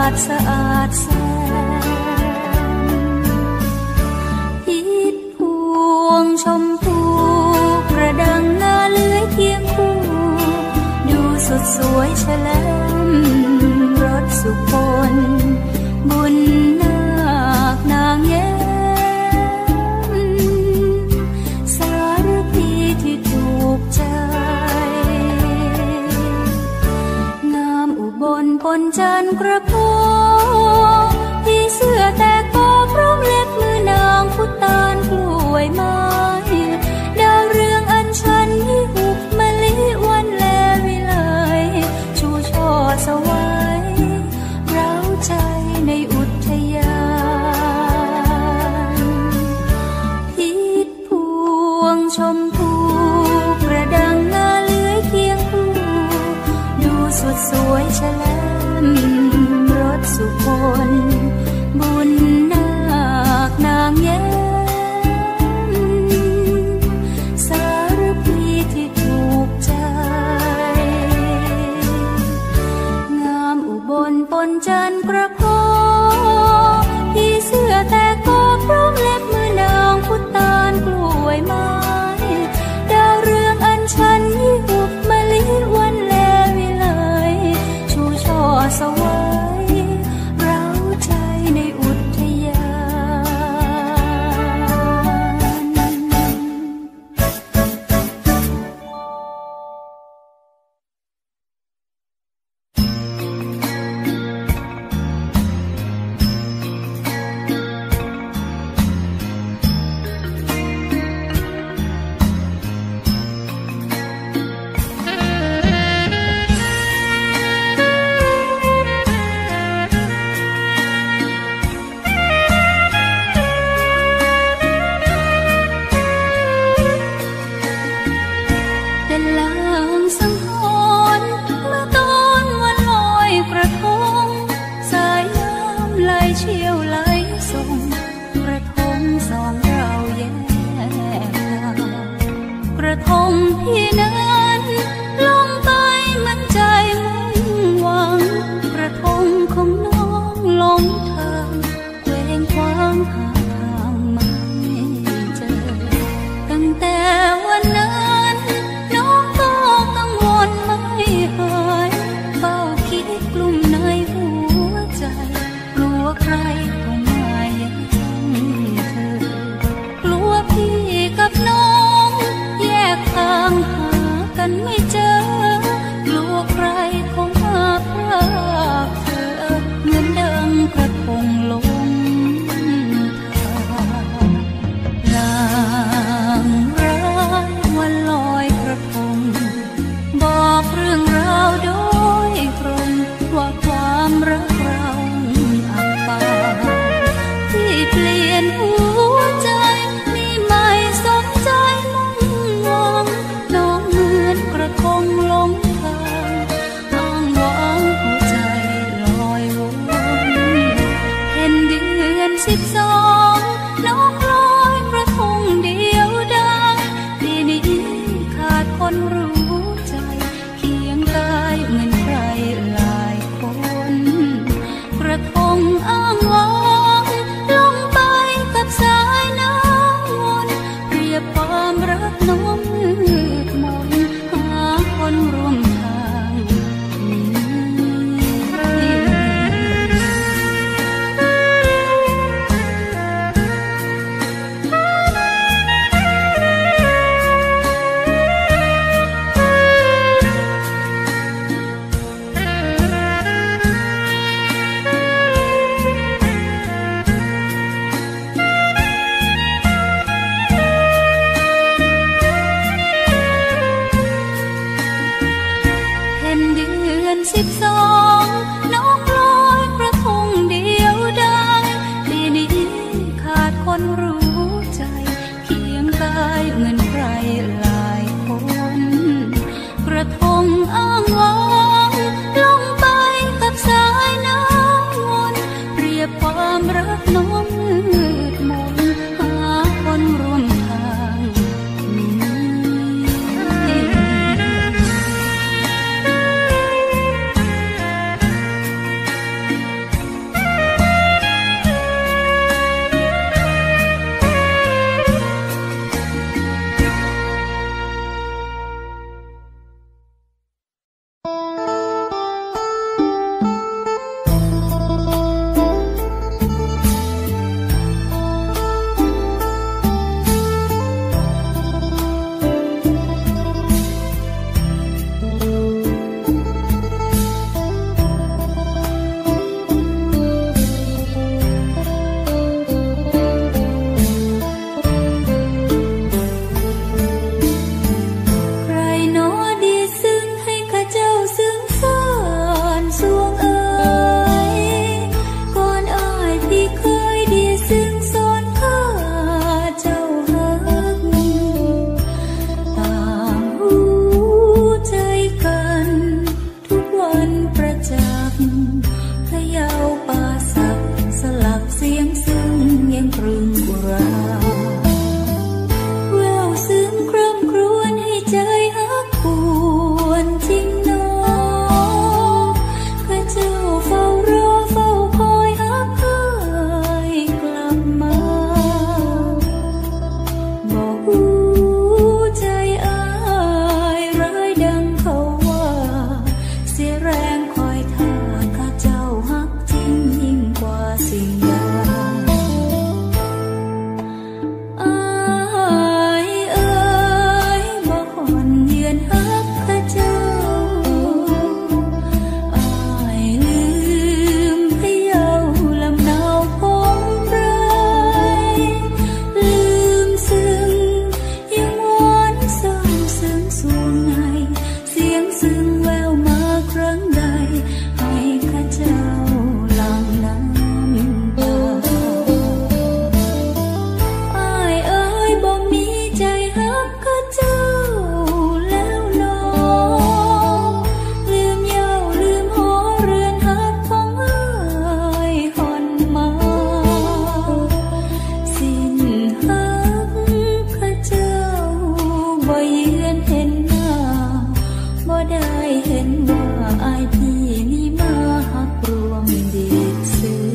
ดสะอาดแสนฮิตพวงชมพูกระดังงาเลื้อยเคียงคู่ดูสดสวยแฉลมรสสุพลบุญนาคนางแย้มสารพีที่ถูกใจงามอุบลปนจันทร์กระโปงที่เสื้อแต่กอพร้อมเล็บมือนางพุตานกล้วยไม้ดาวเรืองอัญชันที่หุบมะลิวันแลวิไลชูช่อสวายเร้าใจในอุทยานฮิตพวงชมพูกระดังงาเลื้อยเคียงคู่ดูสดสวยแฉลมรสสุพลบุญนาคนางแย้มสารพีที่ถูกใจงามอุบลปนจันทร์กระโปงที่เสื้อแต่กอพร้อมเล็บมือนางพุตานกล้วยไม้ดาวเรืองอัญชันที่หุบมะลิวันแลวิไลชูช่อสวายเร้าใจในอุทยานพี่นั้นลงไปมันใจมุ่งหวังกระทงของน้องลงทางเคว้งคว้างหาทางไม่เจอตั้งแต่วันนั้นน้องก็กังวลไม่หายเฝ้าคิดกลุ่มในหัวใจกลัวใครเข้ามาแย่งเธอกลัวพี่กับน้องแยกทางหากันไม่เจอกลัวใครคงมาพรากเธอเหมือนดังกระทงลงทางลางร้ายวันลอยกระทงบอกเรื่องราวโดยตรงว่าความรักเราอับปางที่เปลี่ยนหัวใจมีไม่สมใจมุ่งหวังน้องเหมือนกระทงลงทางอ้างว้างหัวใจลอยวนเห็นเดือน12น้องลอยกระทงเดียวดายปีนี้ขาดคนรู้ใจเคียงกายเหมือนใครหลายคนกระทงอ้างว้างลงไปกับสายน้ำวนเปรียบความรักน้องมืดมนหาคนร่วมทางนี้ซึ้งแววมาครั้งใดให้ข้าเจ้าหลั่งน้ำตาอ้ายเอ๋ยบ่มีใจฮักข้าเจ้าแล้วหนอลืมเหย้าลืมหอเรือนฮักของอ้ายห่อนมาสิ้นฮักข้าเจ้าบ่ยืนเห็นหน้าบ่ได้เห็นว่าอายพี่นี่มาฮักรวมเด็กซึ้ง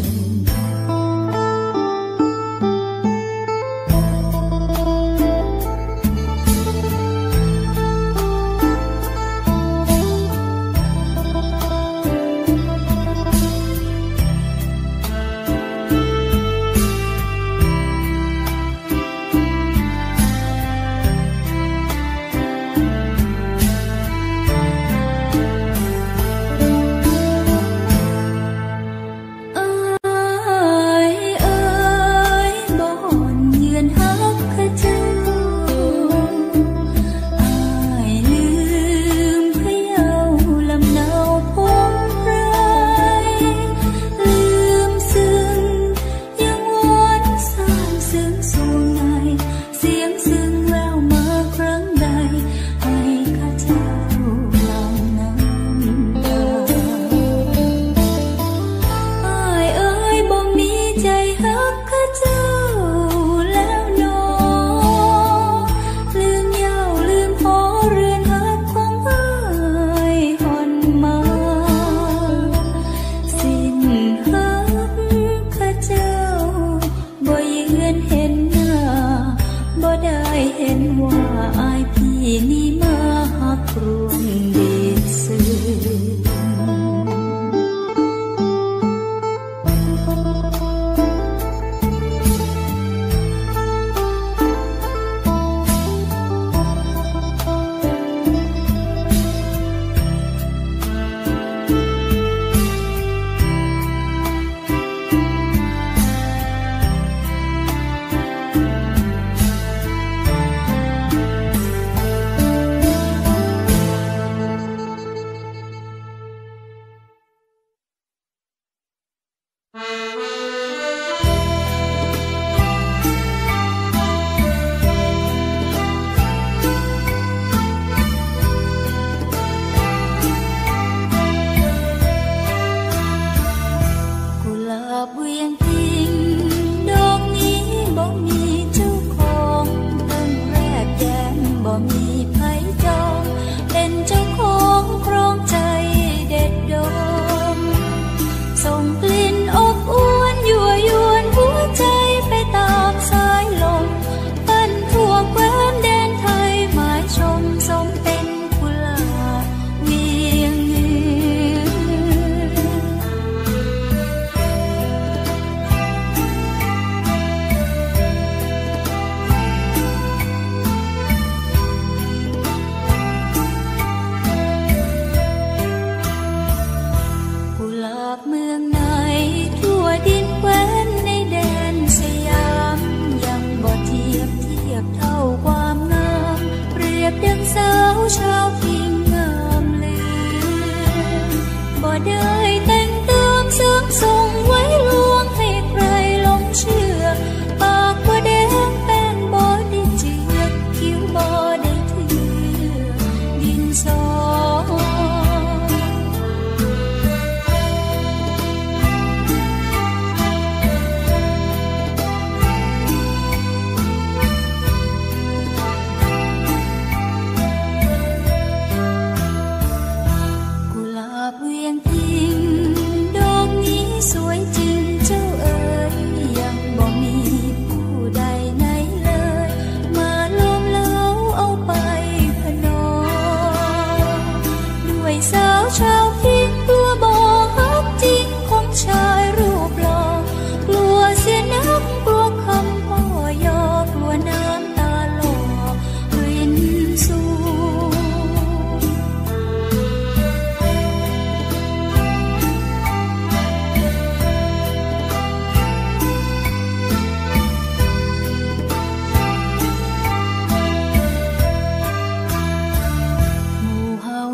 เห็นว่าอายพี่นี่มาฮักรวมเด็กซึ้ง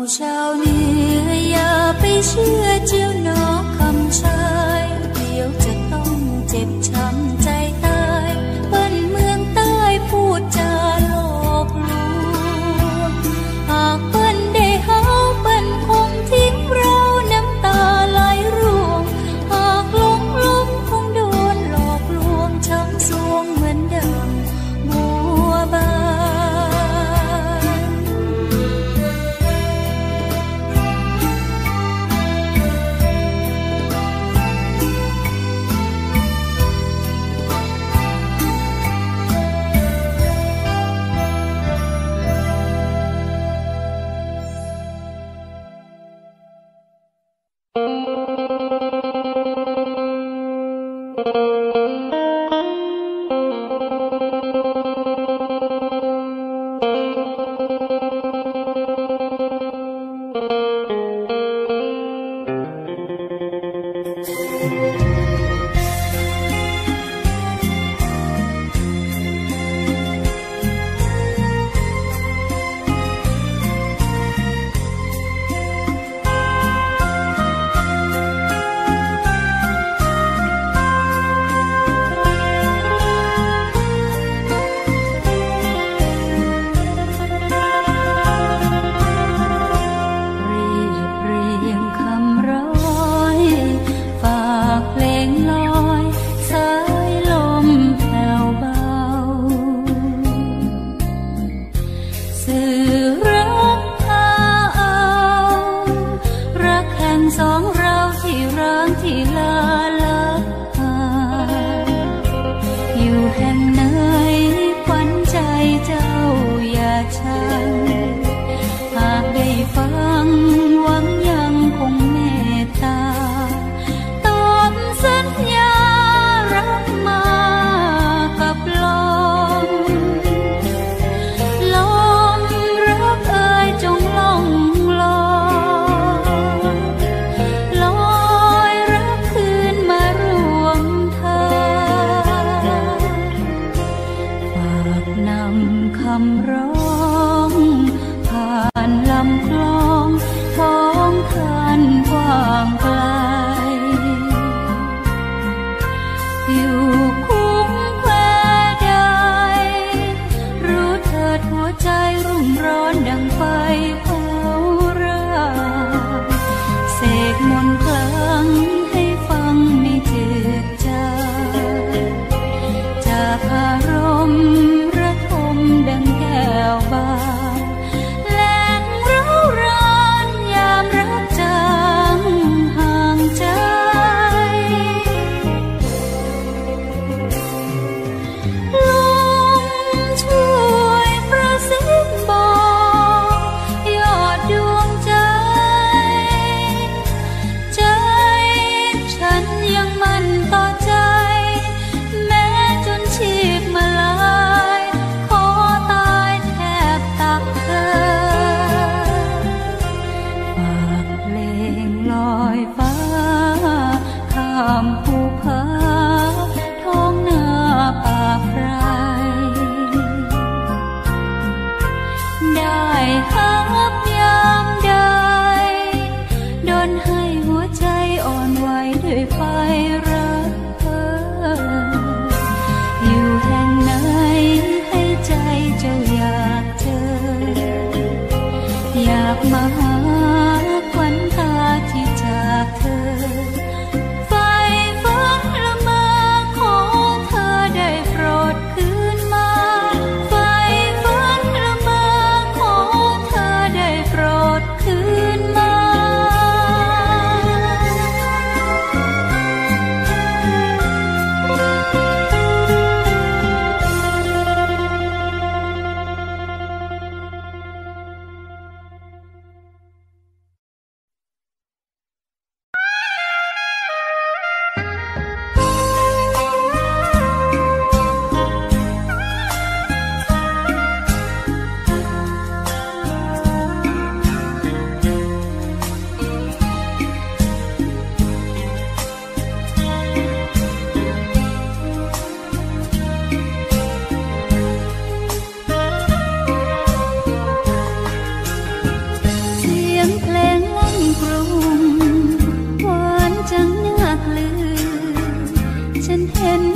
ชาวเหนืออย่าไปเชื่อเจ้าหนอคำชายเดี๋ยวจะต้องเจ็บช้ำใจตายเปิ้นเมืองใต้พูดจาหลอกลวงหากเปิ้นได้เฮาเปิ้นคงทิ้งเราน้ำตาไหลร่วงหากหลงคงโดนหลอกลวงช้ำสวงเหมือนเดิมบัวบาน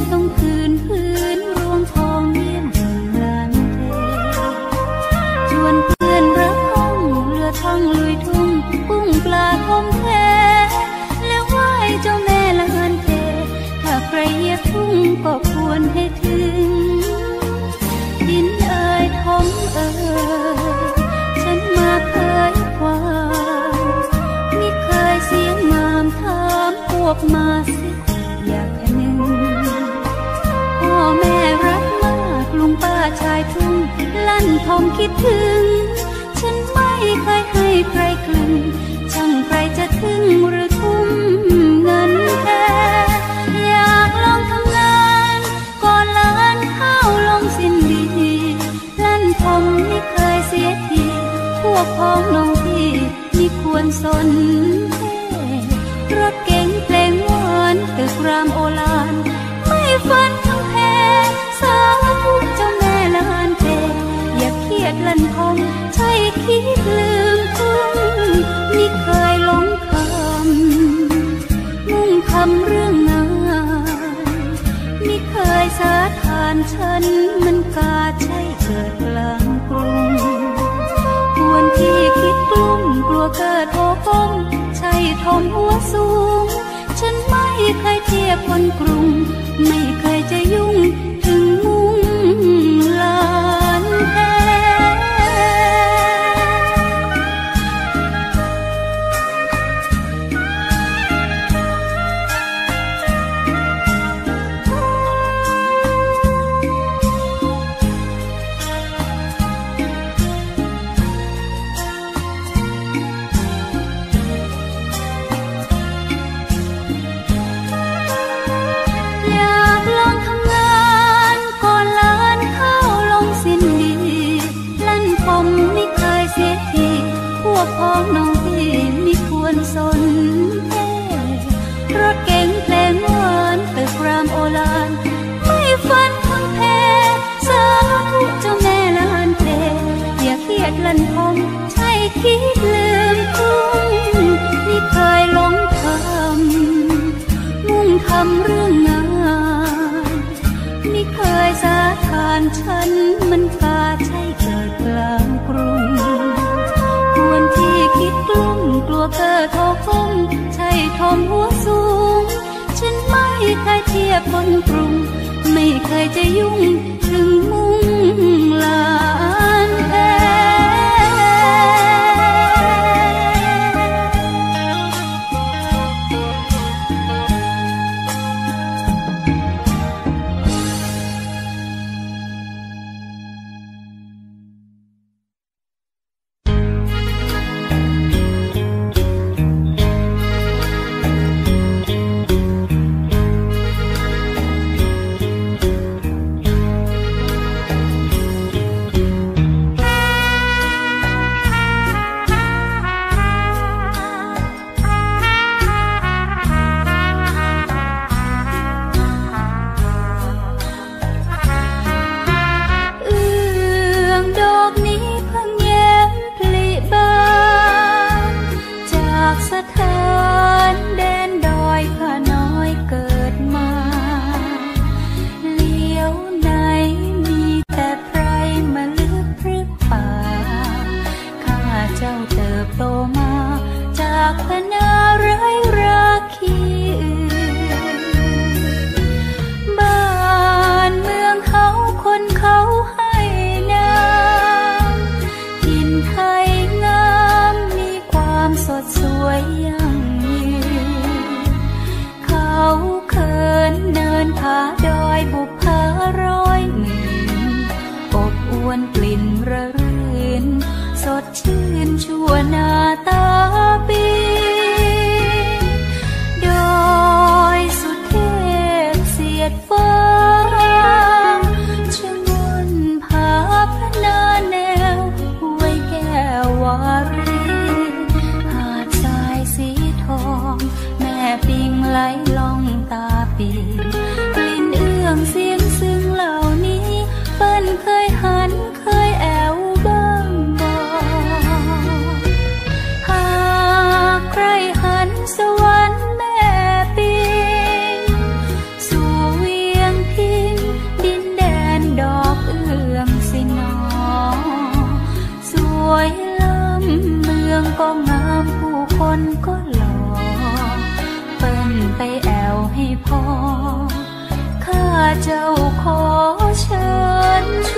ต้องคืนพื้นรวงทองเยี่ยมลานเทชวนเพื่อนรักห้องเรือท่องลุยทุ่งกุ้งปลาทองแท้แล้วไหว้เจ้าแม่ลานเทถ้าใครเหยียบทุ่งก็ควรให้ถึงดินเอ่ยท้องเอ่ยฉันมาเคยความมิเคยเสียงงามถามพวกมาสิอยากแค่หนึ่งพ่อแม่รักมากลุงป้าชายทุ่งลั่นทองคิดถึงฉันไม่เคยให้ใครคลึงช่างใครจะถึงหรือทุ่มเงินแท้อยากลองทำงานก่อนล้านข้าวลงสิ้นดีลั่นทองไม่เคยเสียทีพวกพ้องน้องพี่มีควรสนรถเก๋งเพลงหวานตึกรามโอฬารไม่ฝันทั้งแพ้สาธุเจ้าแม่ลานเทอย่าเครียดลั่นทองใช่คิดลืมทุ่งนี่เคยหลงคำมุ่งคำเรื่องงานนี่เคยสาทานฉันมันกาใช่เกิดกลางกรุงควรที่คิดกลุ้มกลัวเกิดโอปงใช่ทองหัวสูงฉันไม่เคยเทียบคนกรุงไม่เคยจะยุ่งถึงมุงลานแท้พ้องน้องพี่มีควรสนรถเก๋งเพลงหวานตึกรามโอฬารไม่ฝันทั้งแพ้สาธุเจ้าแม่ลานเทอย่าเครียดลั่นทองใช่คิดลืมทุ่งนี่เคยหลงคำมุ่งทำเรื่องงานนี่เคยสาทานฉันมันกาใช่เกิดกลางกรุงควรที่คิดกลุ้มกลัวเกิดโทคงใช่ทองหัวสูงฉันไม่เคยเทียบคนกรุงไม่เคยจะยุ่งถึงมุงลานแท้ชั่วหน้าตาปีดอยสุเทพเสียดฟ้าชะงนผาพนาแนวห้วยแก้ววารีหาดทรายสีทองแม่ปิงไหลล่องตาปีกลิ่นเอื้องเสียงซึ้งเหล่านี้เปิ้นเคยหันเคยแอวบ้างบ่หวยล้ำเมืองก็งามผู้คนก็หล่อเปิ้นไปแอวให้พอข้าเจ้าขอเชิญช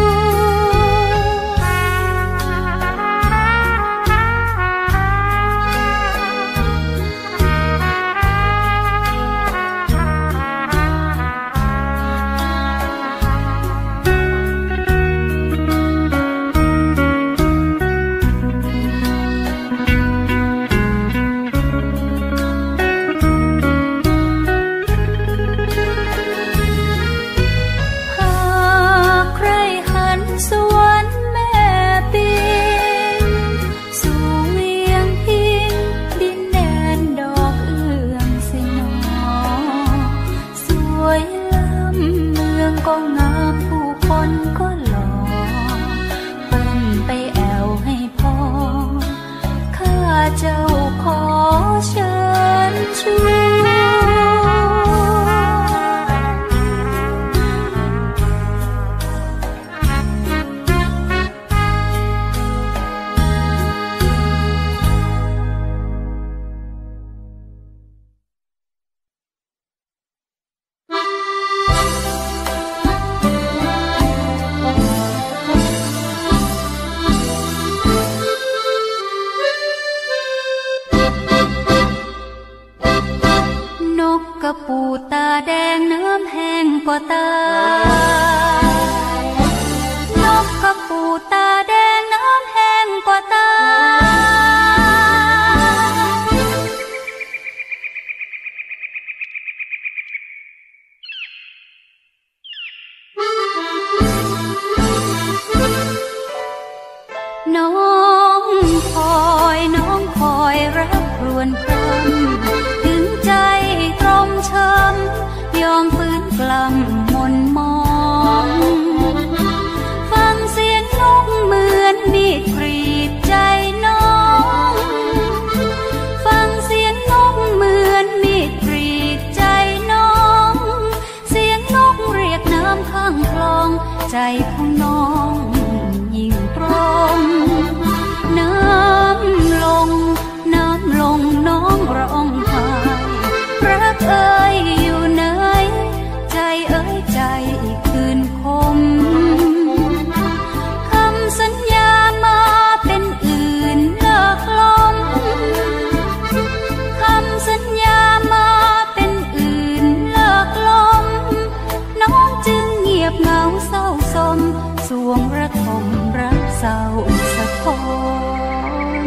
น้องคอยรักครวญครำถึงใจตรมช้ำยอมฟื้นกล่ำมนมองฟังเสียงนกเหมือนมีดกรีดใจน้องฟังเสียงนกเหมือนมีดกรีดใจน้องเสียงนกเรียกน้ำข้างคลองใจของน้องยิ่งตรมน้ำลงน้องร้องไห้รักเอ่ยอยู่ไหนใจเอ่ยใจคืนคมคำสัญญามาเป็นอื่นเลิกลมคำสัญญามาเป็นอื่นเลิกลมน้องจึงเงียบเหงาเศร้าสมสวงระทมรักเศร้าสะท้อน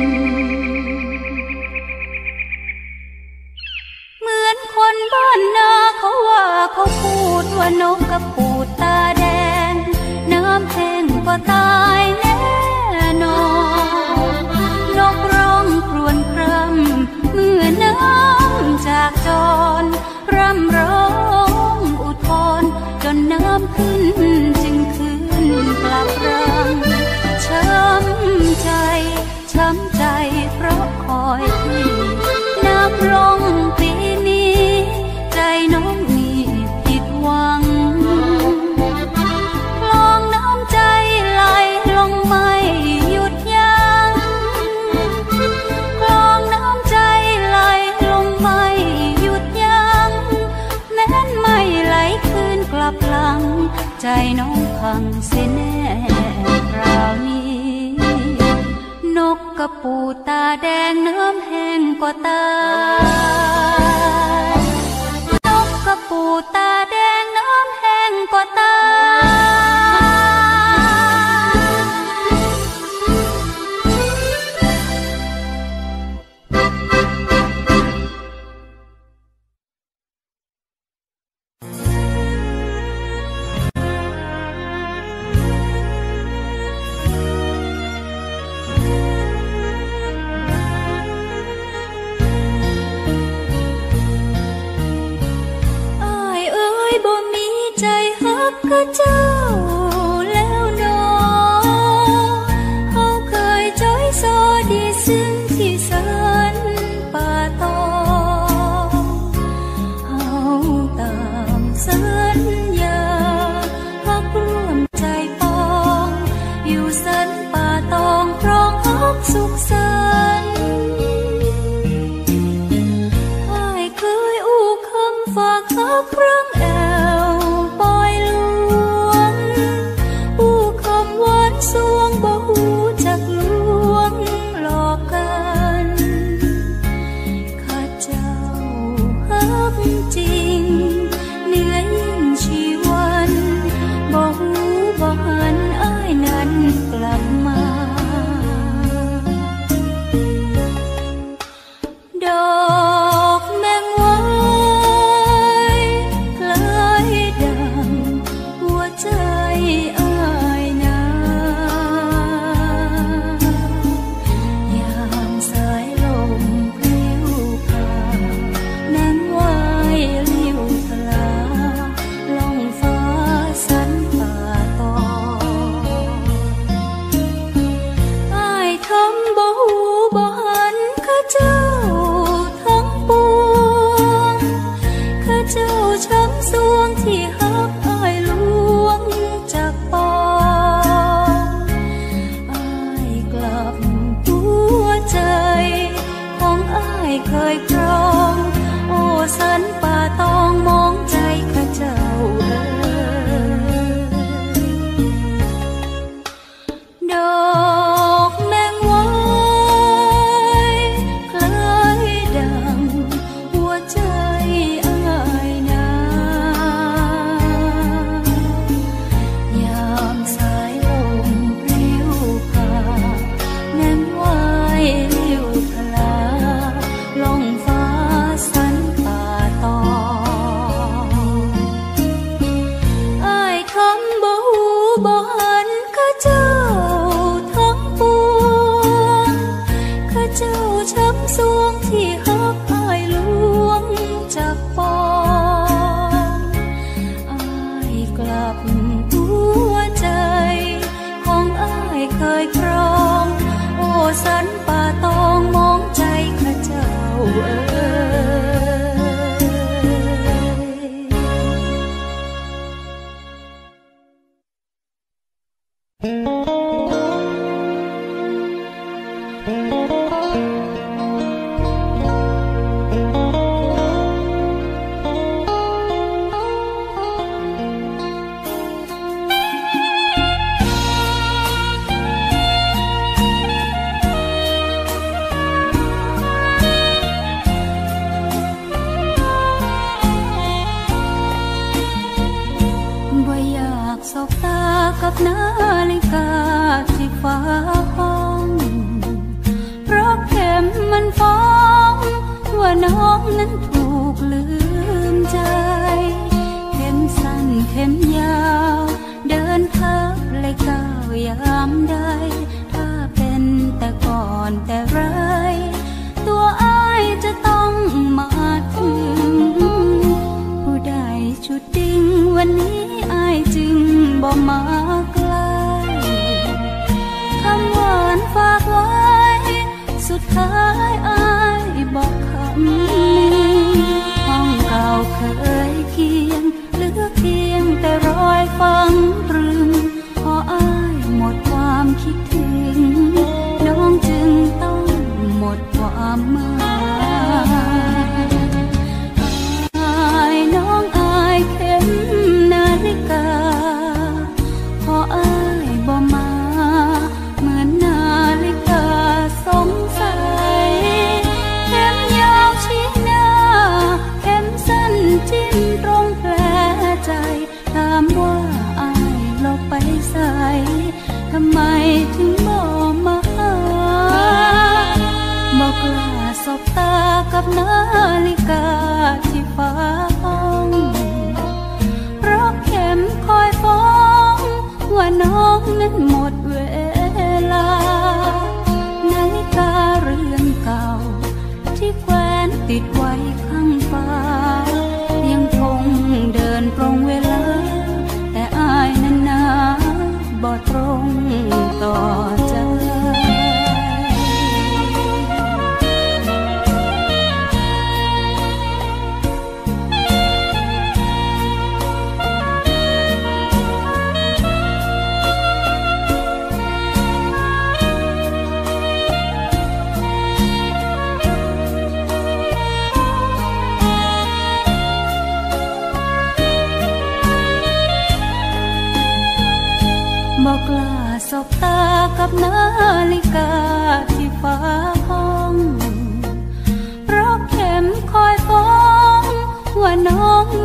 เหมือนคนบ้านนาเขาว่าเขาพูดว่านกกระปูดตาแดงน้ำแห้งก็ตายแน่นอนนกร้องครวญครำเมื่อน้ำจากจรร่ำร้องอุทธรจนน้ำขึ้นจึงคืนกลับรังช้ำใจเพราะคอยพี่น้ำลงปีนี้ใจน้องมีผิดหวังคลองน้ำใจไหลลงไม่หยุดยั้งคลองน้ำใจไหลลงไม่หยุดยั้งแม้นไม่ไหลคืนกลับหลังใจน้องพังเสียแน่คราวนี้นกกระปูตาแดงน้ำแห้งก็ตายนกกระปูตาแดงน้ำแห้งก็ตายเจ้าแล้วนอเขาเคยจ้อยซอดีซึ้งที่สันป่าตองเขาตามสัญญาพักร่วมใจปองอยู่สันป่าตองสุขสันต์อ้ายเคยอู้คำฝากฮักครั้งแอวปล่อยลวงอู้คำหวานสวงบ่ฮู้จักลวงหลอกกันข้าเจ้าฮักจริงเหนือยิ่งชีวันบ่ฮู้บ่หันอ้ายนั้นกลับมาดอกแมงไว้คล้ายดังหัวใจอ้ายนายามสายลมพลิ้วผ่านแมงไว้ลิ้วทลาล่องฟ้าสันป่าตองอ้ายทำบ่ฮู้บ่หันข้าเจ้าทั้งปวงข้าเจ้าช้ำสวงที่ฮักอ้ายลวงจากปองอ้ายกลับหัวใจของอ้ายเคยครองโอ้สันป่าตองมองใจข้าเจ้าดอกแมงไว้คล้ายดังหัวใจอ้ายนายามสายลมพลิ้วผ่านแมงไว้ลิ้วทลาล่องฟ้าสันป่าตองอ้ายทำบ่ฮู้บ่หันข้าเจ้าทั้งปวงข้าเจ้าช้ำสวงที่ฮักอ้ายลวงจากปองอ้ายกลับหัวใจของอ้ายเคยครองโอ้สันป่าตองมองใจข้าเจ้าบ่อยากสบตากับนาฬิกาที่ฟ้าห้องเพราะเข็มมันฟ้องว่าน้องนั้นถูกลืมใจเข็มสั้นเข็มยาวเดินทับเลยก้าวยามใดถ้าเป็นแต่ก่อนแต่ไรตัวอ้ายจะต้องมาถึงผู้ใดชุดดิ้งวันนี้อ้ายจึงบ่มาใกล้คำหวานฝากไว้สุดท้ายอ้ายบอกคำนี้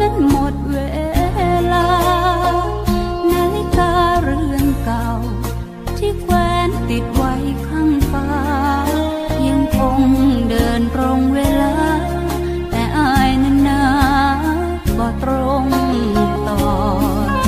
นหมดเวลานาฬิกาเรือนเก่าที่แขวนติดไว้ข้างฟ้ายังคงเดินตรงเวลาแต่อายนั้นนาบ่ตรงต่อใจ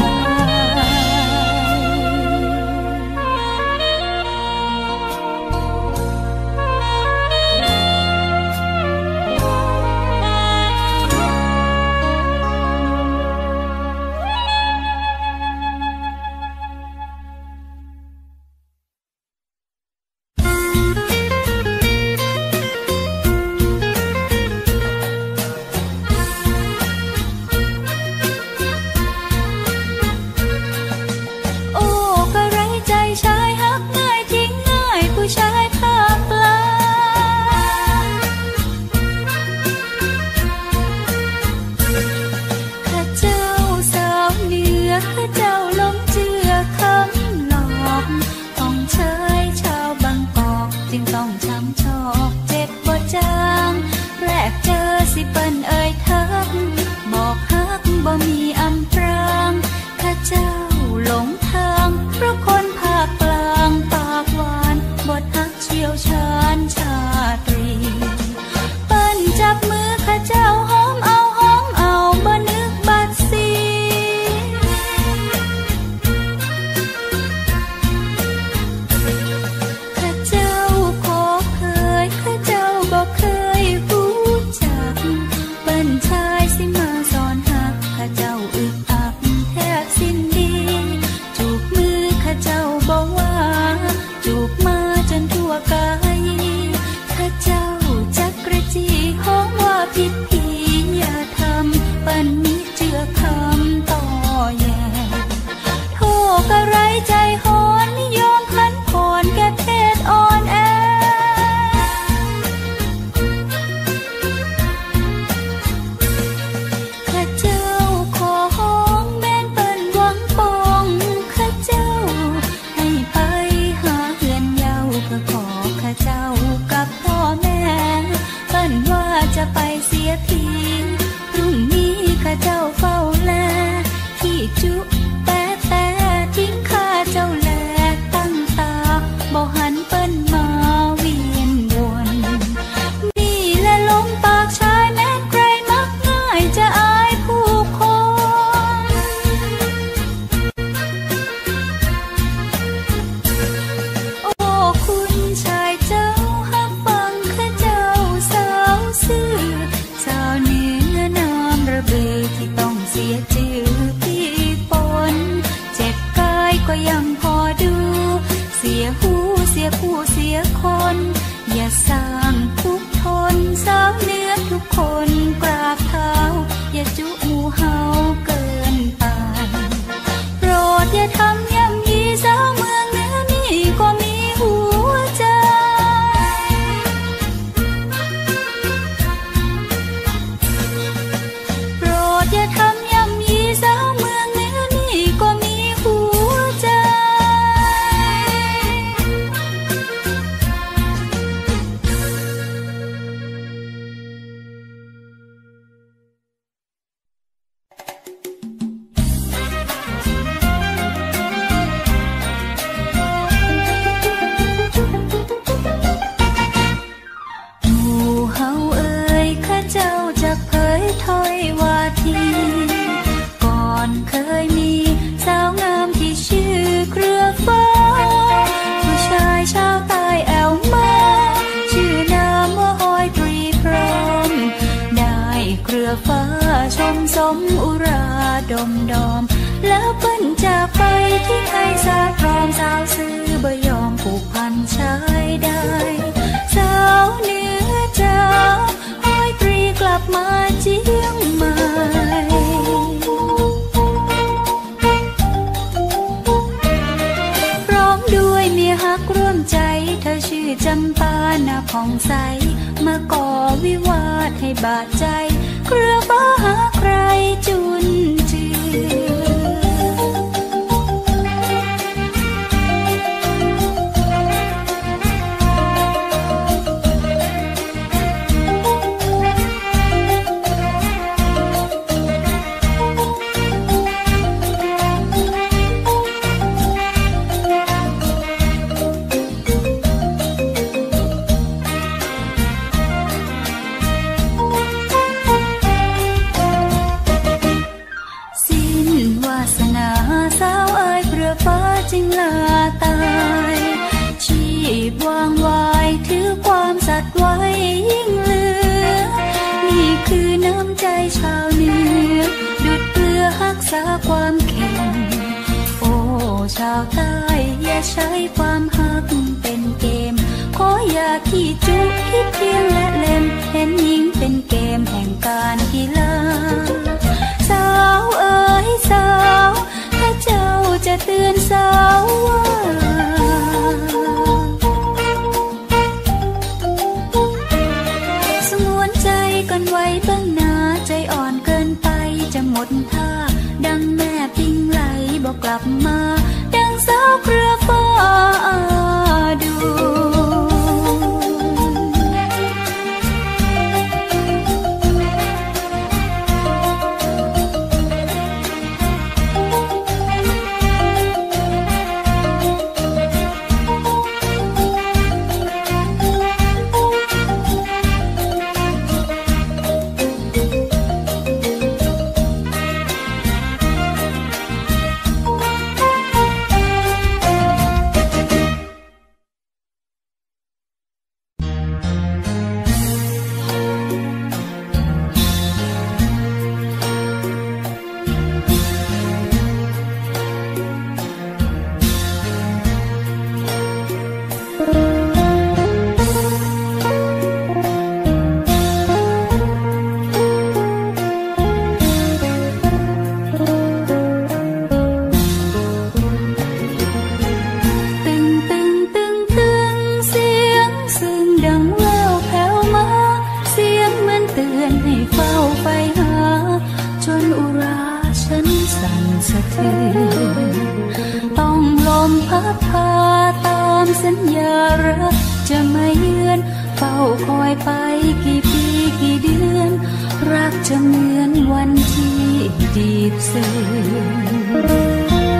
าวใต้อย่าใช้ความหักเป็นเกมขออย่าขี้จุกคิดเพียงและเล่นเห็นหญิงเป็นเกมแห่งการกีฬาสาวเอ๋ยสาวถ้าเจ้าจะเตือนสาวว่าสงวนใจกันไว้บ้างนาใจอ่อนเกินไปจะหมดท่าดังแม่ปิงไหลบอกกลับมาดังสาวเครือฟ้าดูต้องลมพัดพาตามสัญญารักจะไม่เยือนเฝ้าคอยไปกี่ปีกี่เดือนรักจะเหมือนวันที่ดีบเสื่อม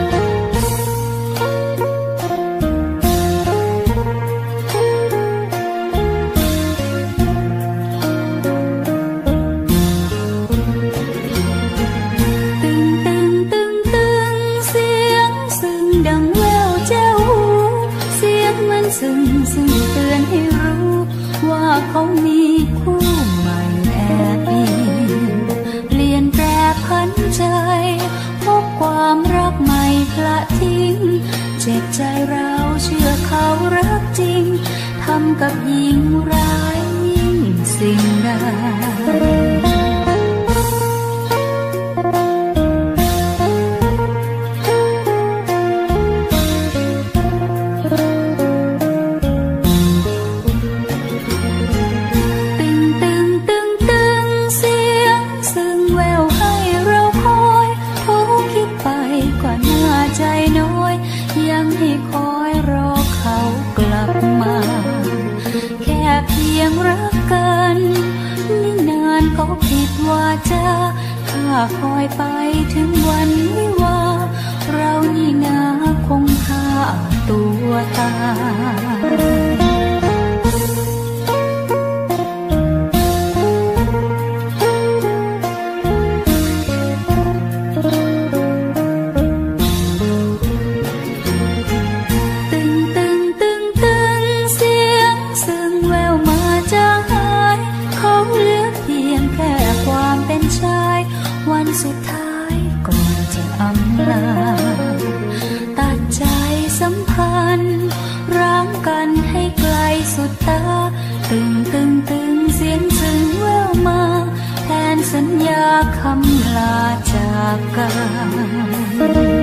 ซึ่งเตือนให้รู้ว่าเขามีคู่ใหม่แอบอิงเปลี่ยนแปรพันใจพบความรักใหม่พละทิ้งเจ็บใจเราเชื่อเขารักจริงทำกับหญิงร้ายยิ่งสิ่งใดยังให้คอยรอเขากลับมาแค่เพียงรักกันไม่นานเขาผิดวาจาข้าคอยไปถึงวันวิวาเรานี่นาคงฆ่าตัวตายวันสุดท้ายก่อนจะอำลาตัดใจสัมพันธ์ร้างกันให้ไกลสุดตาตึงเสียงซึ้งแววมาแทนสัญญาคำลาจากกัน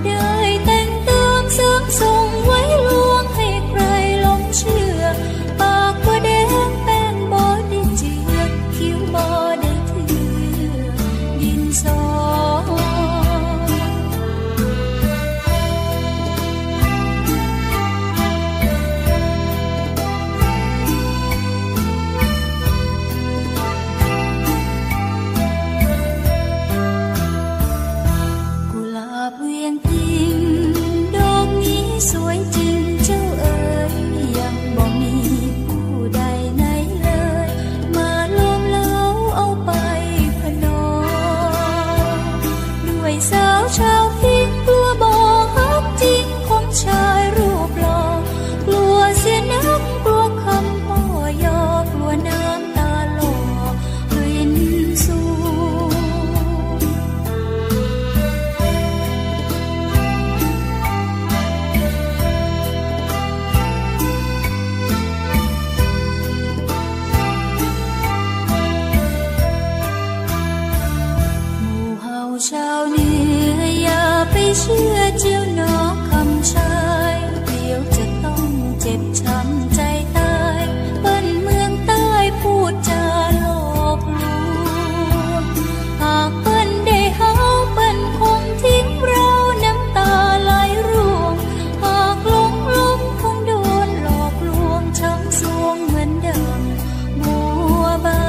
ได้แต่งเติมเสริมส่งไว้ลวงให้ใครหลงเชื่อปากบ่แดงแป้งบ่ได้เจือคิ้วบ่ได้เถือดินสอเวียงพิงดอกนี้สวยจริงเจ้าเอ๋ยยังบ่มีผู้ใดไหนเลยมาลมเล้าเอาไปพนอด้วยสาวชาวพิงกลัวบ่ฮักจริงของชายรูปหล่อกลัวเสียนักกลัวคำพ่อยอกลัวน้ำตาหล่อรินสู่ชาวเหนืออย่าไปเชื่อเจ้าน้อคำชายเดี๋ยวจะต้องเจ็บช้ำใจตายเปิ้นเมืองใต้พูดจาหลอกลวงหากเปิ้นได้เฮาเปิ้นคงทิ้งเราน้ำตาไหลร่วงหากหลงคงโดนหลอกลวงช้ำสวงเหมือนเดิมบัวบาน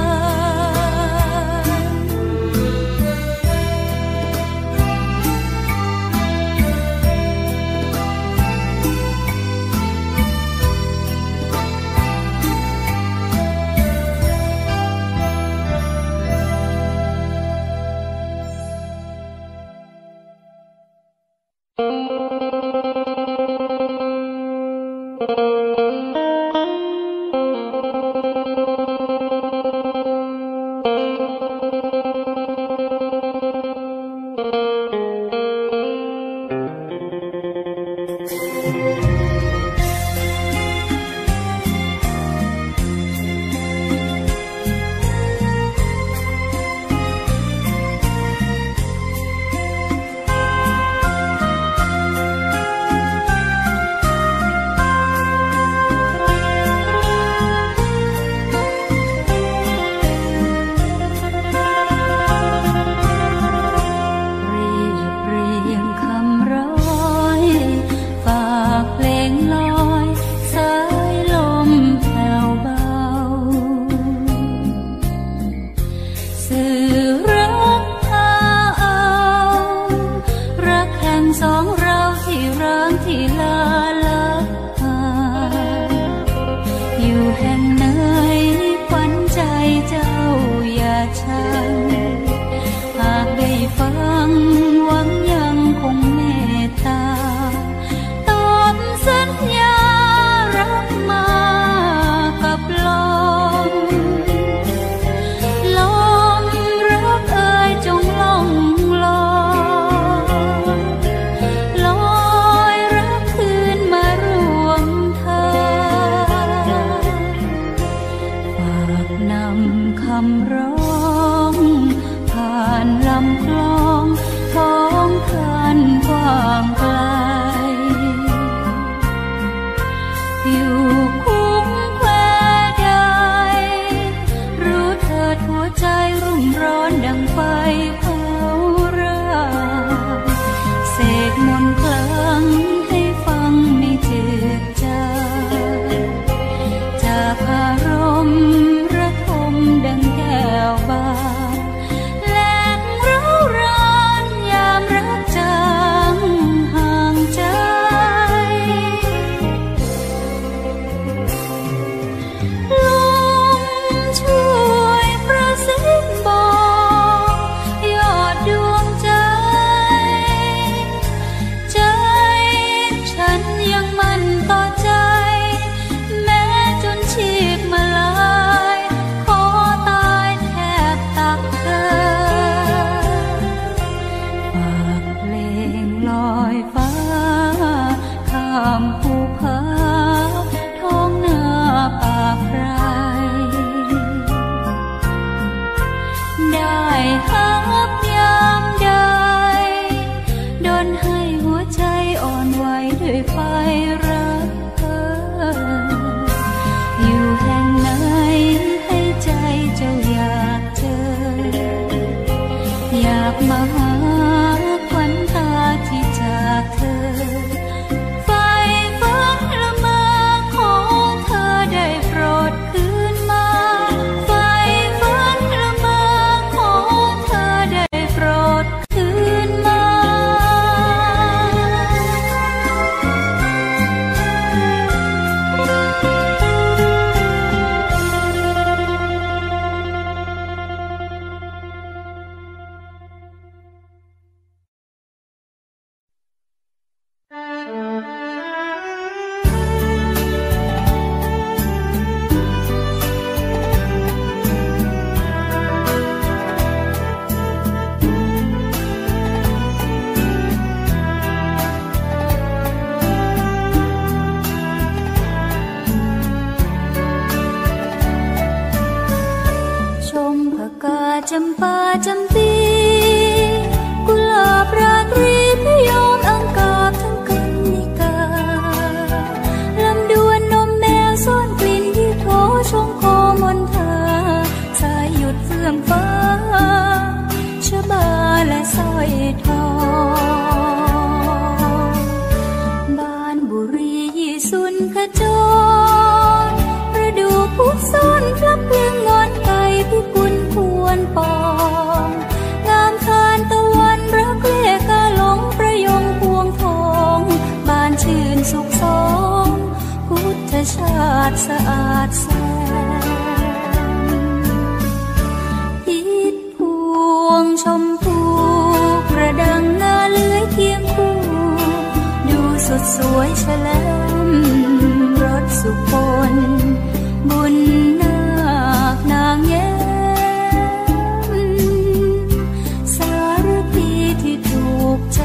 ะอาดแสนทิดพวงชมพูประดังงาเลื้อยเคียงคู่ดูสดสวยแฉลมรสสุพลบุญนาคนางแย้มสารพีที่ถูกใจ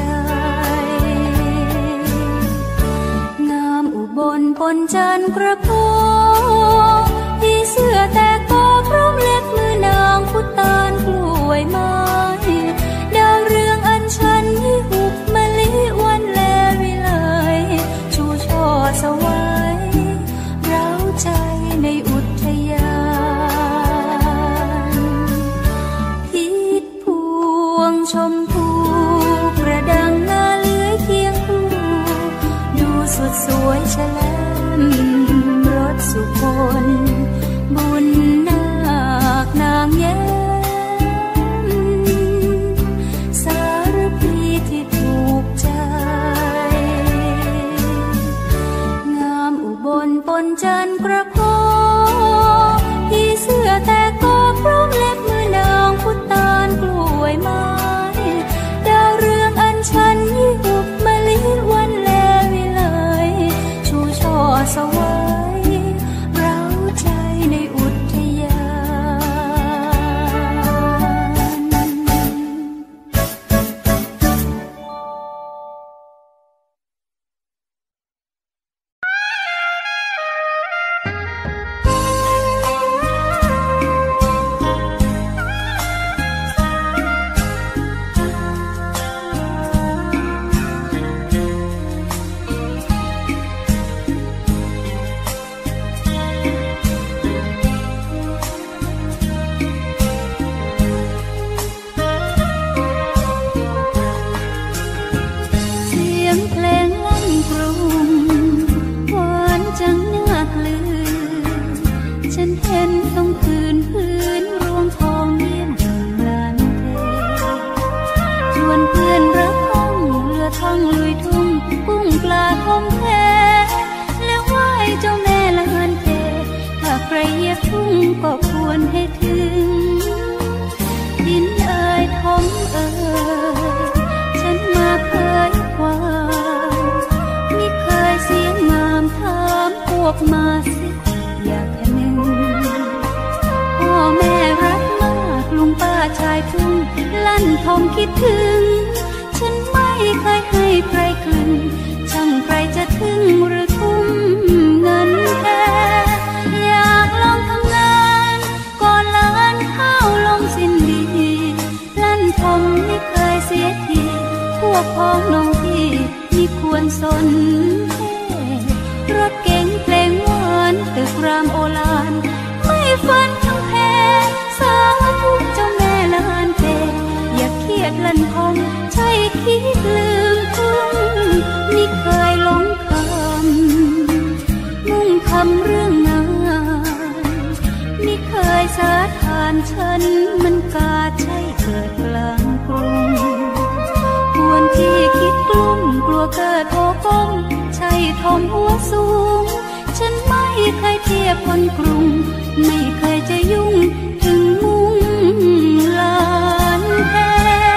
งามอุบลปนจันทร์กระโปงพี่เสื้อแต่ก็พร้อมเล็บมือนางพุตานกล้วยไม้ดาวเรืองอัญชันยี่หุบมะลิวันแลวิไลชูช่อสวายเร้าใจในอุทยานทิดพวงชมพูประดังงาเลื้อยเคียงคู่ดูสดสวยแฉลมรสสุพลบุญนาคนางแย้มสารพีที่ถูกใจงามอุบลปนจันทร์กระโปงพี่เสื้อแต่ก็พร้อมเล็บมือนางพุตานกล้วยไม้ดาวเรืองอัญชันยี่หุบมะลิวันแลวิไลชูช่อสวายเร้าใจในอุทยานก็ควรให้ถึงดินเอ่ยทมเอ่ยฉันมาเคยความมิเคยเสียงงามถามพวกมาสิอยากแค่หนึ่งพ่อแม่รักมากลุงป้าชายทุ่งลั่นทมคิดถึงฉันไม่เคยให้ใครคลึงช่างใครจะถึงหรือทุ่มเงินแท้อยากลองทำงานก่อนล้านข้าวลงสิ้นดีลั่นทมไม่เคยเสียทีพวกพ้องน้องพี่มีควรสนรถเก๋งเพลงหวานตึกรามโอฬารไม่ฝันทั้งแพ้สาธุเจ้าแม่ลานเทอย่าเครียดลั่นทมใช่คิดลืมทุ่งไม่เคยหลงคำมุ่งทำเรื่องงานไม่เคยสาทานฉันมันกาใช่เกิดกลางกรุงควรที่คิดกลุ้มกลัวเกิดโอก้มใช่ทอมหัวสูงฉันไม่เคยเทียบคนกรุงไม่เคยจะยุ่งถึงมุ่งลานแท้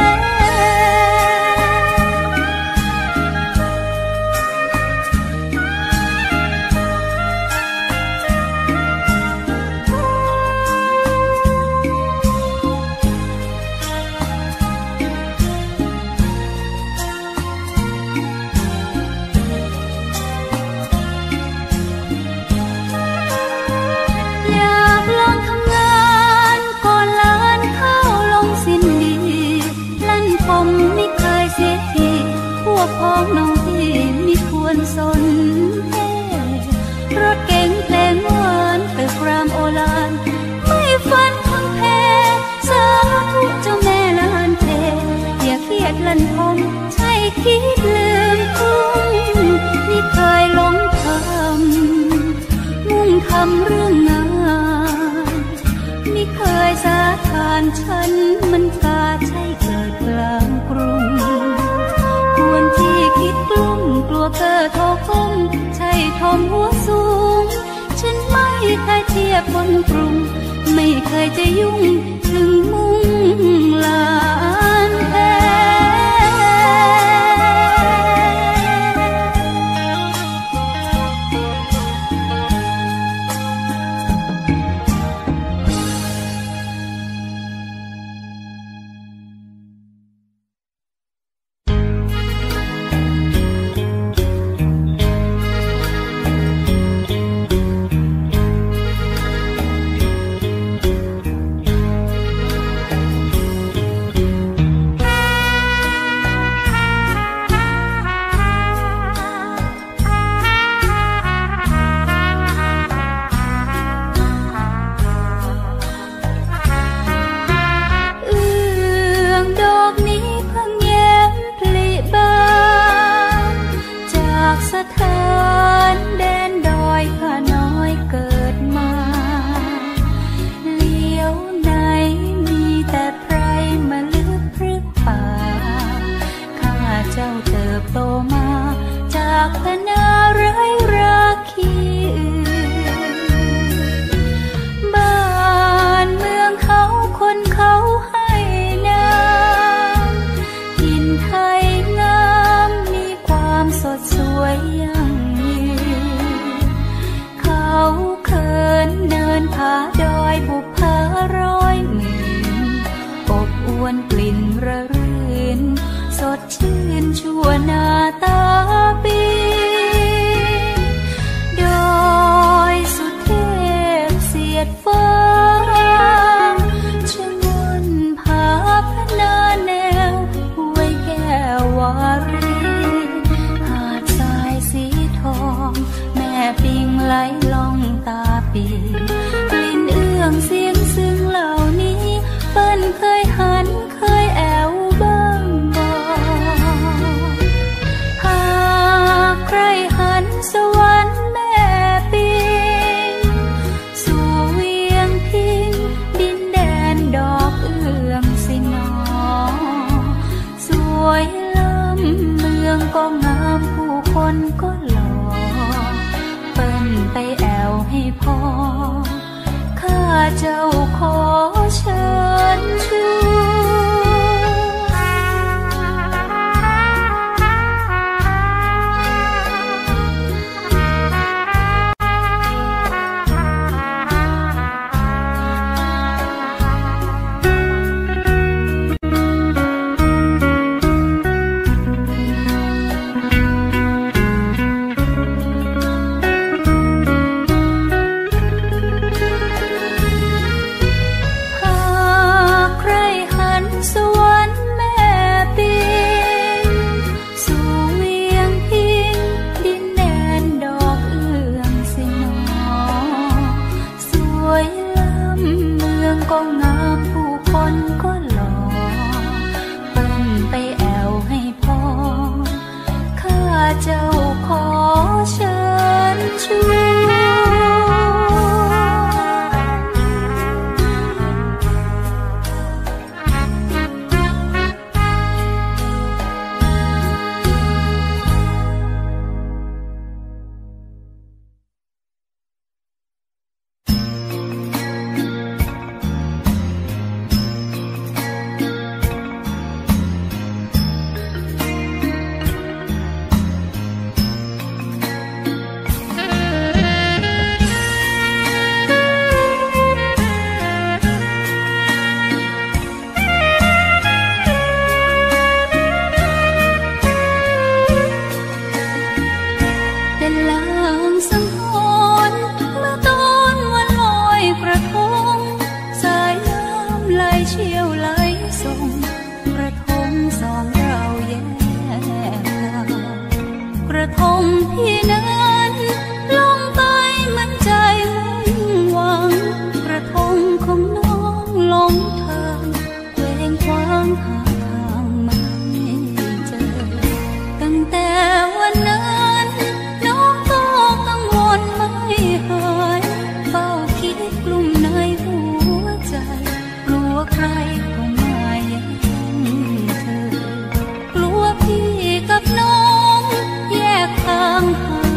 พ้องน้องพี่มีควรสนรถเก๋งเพลงหวานตึกรามโอฬารไม่ฝันทั้งแพ้สาธุเจ้าแม่ลานเทอย่าเครียดลั่นทมใช่คิดลืมทุ่งไม่เคยหลงทำมุ่งทำเรื่องงานไม่เคยสาทานฉันมันกาใช่เกิดกลางกรุงควรที่คิดกลุ้มกลัวเกิดโทก้มใช่ทอมหัวสูงฉันไม่คนกรุงไม่เคยจะยุ่งถึงมุ่งลานแท้พี่นั้นลงไปมันใจมุ่งหวังกระทงของน้องลงทางเคว้งคว้างหาทางไม่เจอตั้งแต่วันนั้นน้องก็กังวลไม่หายเฝ้าคิดกลุ่มในหัวใจกลัวใครเข้ามาแย่งเธอกลัวพี่กับน้องแยกทางหา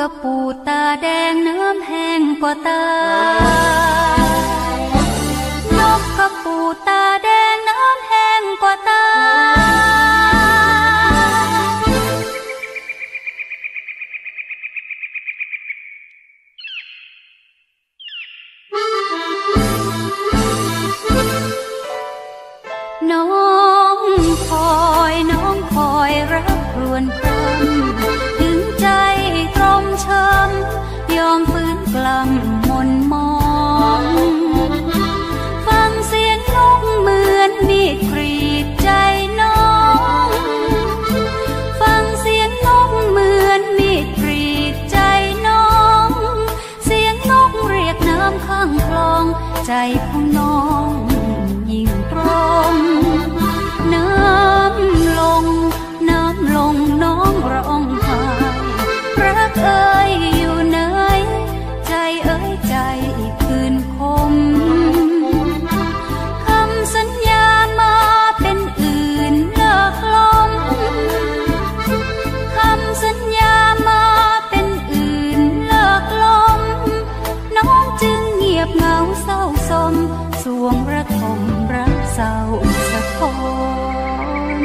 ระปูตาแดงน้ำแห้งก็ตายนกกระปูตาแดงน้ำแห้งก็ตายน้องคอยรักครวญครำถึงใจตรมช้ำยอมฟื้นกลัมมนมองฟังเสียงนกเหมือนมีดกรีดใจน้องฟังเสียงนกเหมือนมีดกรีดใจน้องเสียงนกเรียกน้ำข้างคลองใจของน้องยิ่งตรมน้ำลงน้องร้องไห้รักเอ่ยอยู่ไหนใจเอ่ยใจคืนคมคำสัญญามาเป็นอื่นเลิกลมคำสัญญามาเป็นอื่นเลิกลมน้องจึงเงียบเหงาเศร้าสมสวงระทมรักเศร้าสะท้อน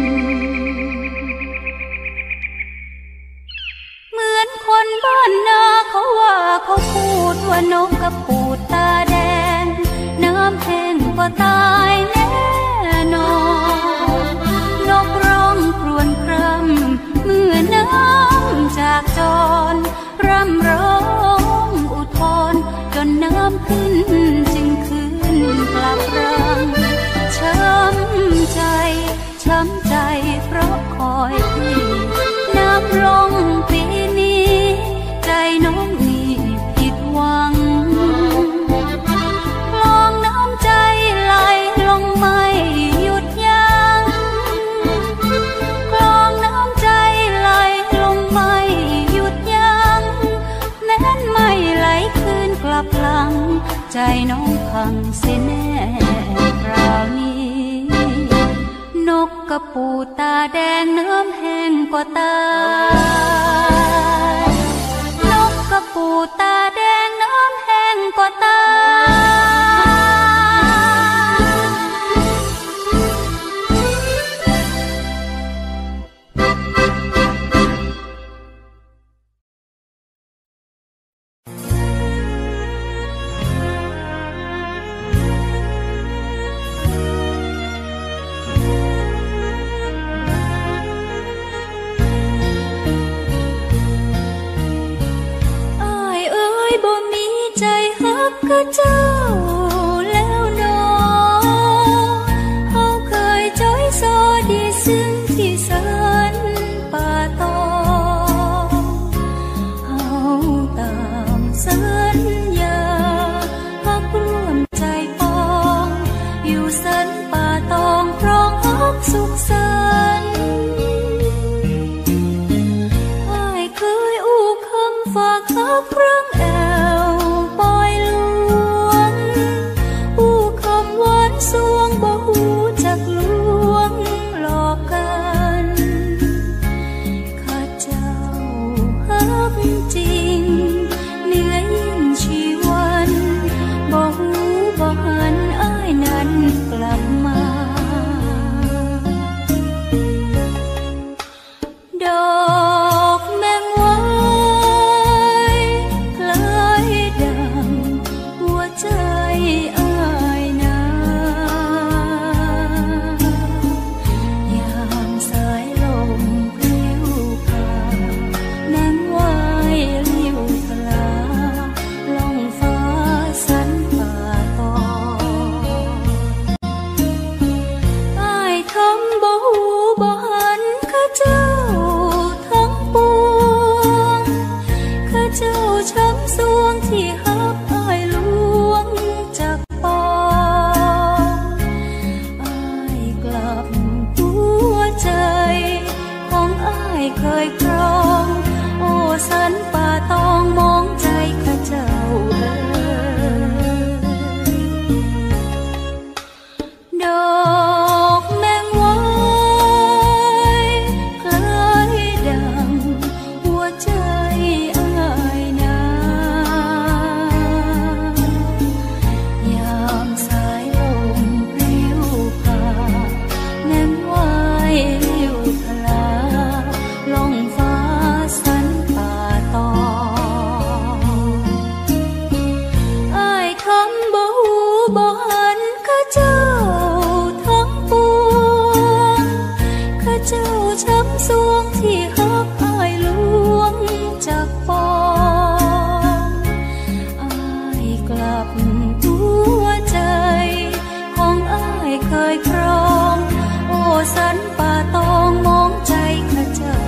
เหมือนคนบ้านนาเขาว่าเขาพูดว่านกกระปูตาแดงน้ำแห้งก็ตายแน่นอนนกร้องครวญครำเมื่อน้ำจากจรร่ำร้องอุทธรจนน้ำขึ้นจึงคืนกลับรังช้ำใจเพราะคอยพี่น้ำลงปีนี้ใจน้องมีผิดหวังคลองน้ำใจไหลลงไม่หยุดยั้งคลองน้ำใจไหลลงไม่หยุดยั้งแม้นไม่ไหลคืนกลับหลังใจน้องพังเสียแน่คราวนี้นกกระปูตาแดงน้ำแห้งก็ตายนกกระปูตาแดงน้ำแห้งก็ตก็เจ้าแล้วนอเขาเคยจ้อยซอดีซึ้งที่สันป่าตองเขาตามสัญญาพักร่วมใจปองอยู่สันป่าตองพร้อมฮักสุขสันต์อ้ายเคยอู้คำฝากฮักครั้งแอวปอยลวงช้ำสวงที่ฮักอ้ายลวงจากปองอ้ายกลับหัวใจของอ้ายเคยครองโอ้สันป่าตองมองใจข้าเจ้า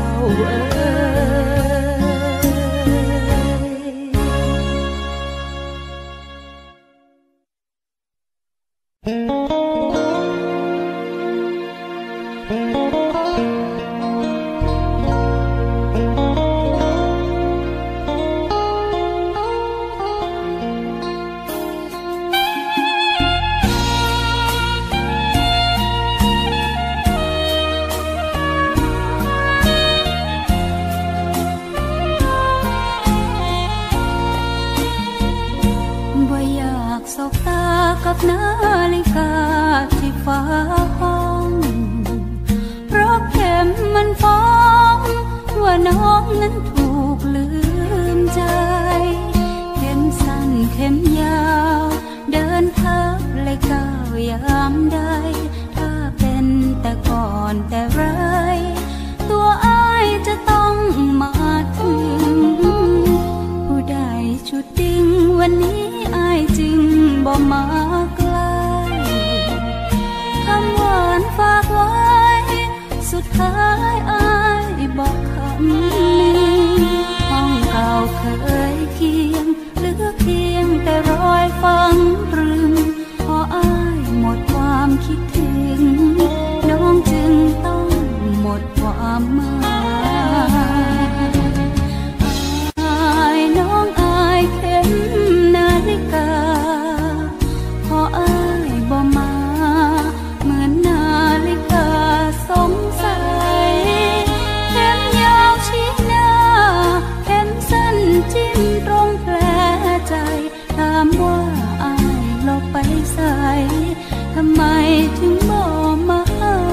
กับนาฬิกาที่ฟ้าห้องเพราะเข็มมันฟ้องว่าน้องนั้นถูกลืมใจเข็มสั้นเข็มยาวเดินทับเลยก้าวยามใดถ้าเป็นแต่ก่อนแต่ไรตัวอ้ายจะต้องมาถึงผู้ใดชุดดิ้งวันนี้อ้ายจึงบ่มาใกล้คำหวานฝากไว้สุดท้ายอ้ายบอกคำนี้ห้องเก่าเคยเคียงเหลือเพียงแต่รอยฝังตรึงพออ้ายหมดความคิดถึงน้องจึงต้องหมดความหมายอ้ายน้องอายเข็มนาฬิกาพออ้ายบ่มาเหมือนนาฬิกาสงสัยเข็มยาวชี้หน้าเข็มสั้นจิ้มตรงแผลใจถามว่าอ้ายลบไปใส่ทำไมถึงบ่มา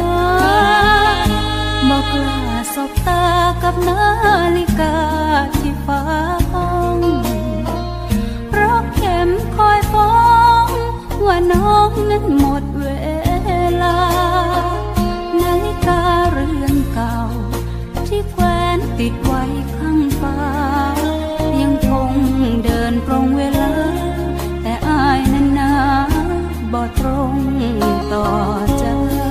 บอกกล้าสบตากับนาฬิกาที่ฟ้าห้องเพราะเข็มคอยฟ้องว่าน้องนั้นหมดเวลานาฬิกาเรือนเก่าที่แขวนติดไว้ข้างฟ้ายังคงเดินตรงเวลาแต่อ้ายนั้นนาบ่ตรงต่อใจ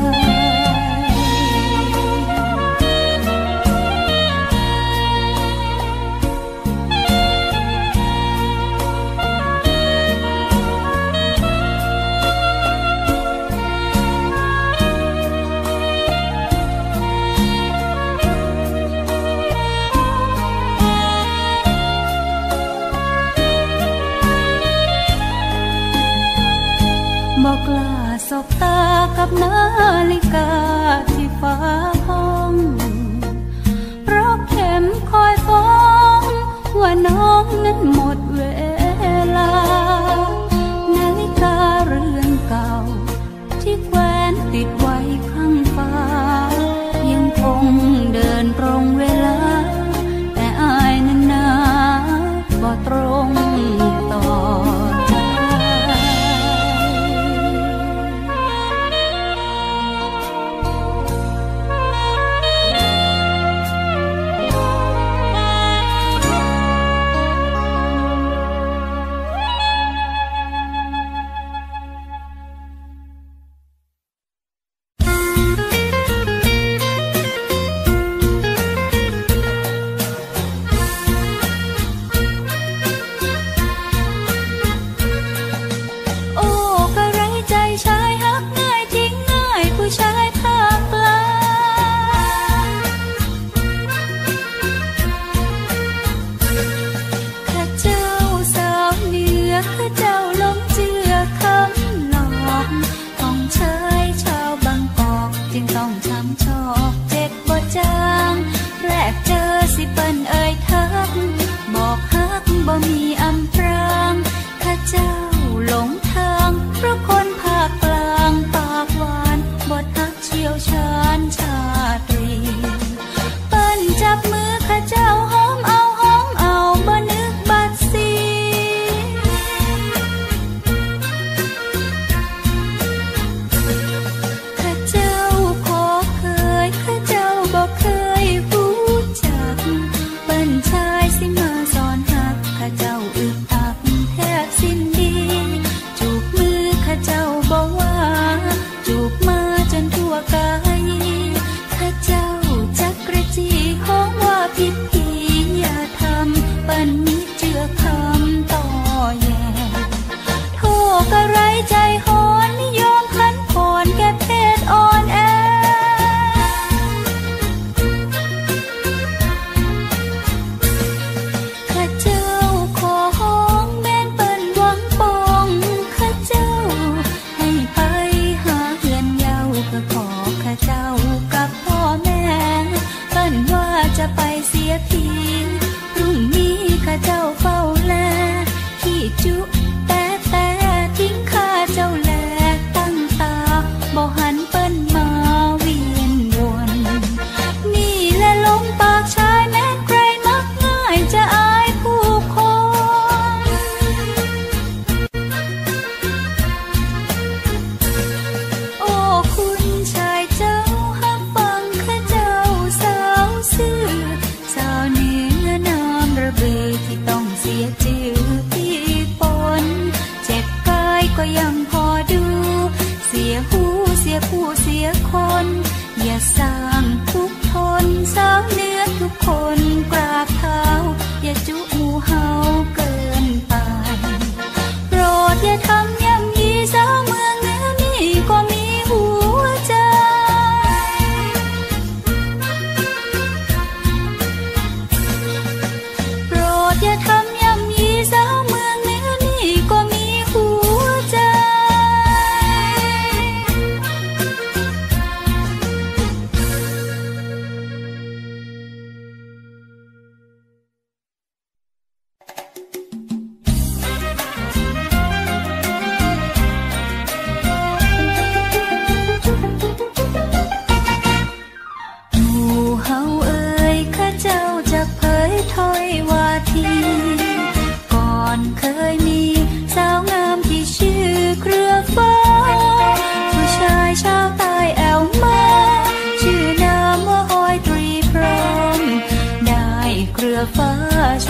บอกกล้าสบตากับนาฬิกาที่ฟ้าห้องเพราะเข็มคอยฟ้องว่าน้องนั้นหมดเวลานาฬิกาเรือนเก่าที่แขวนติดไว้ข้างฟ้ายังคงเดินตรงเวลาแต่อ้ายนั้นนาบ่ตรงต่อ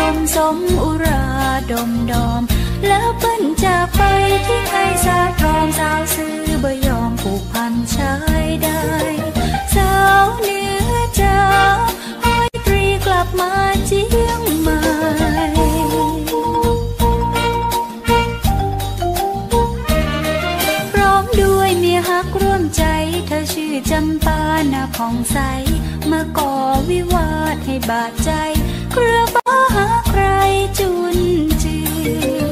มสมอุราดมดอมแล้วเปิ้นจากไปที่ใครสาตรอมสาวซื้อบ่ยอมผูกพันชายได้สาวเหนือจ้าห้อยตรีกลับมาเจียงใหม่พร้อมด้วยเมียฮักร่วมใจเธอชื่อจำปาหน้าผ่องใสมาก่อวิวาทให้บาดใจเครือฟ้าหาใครจุนจือ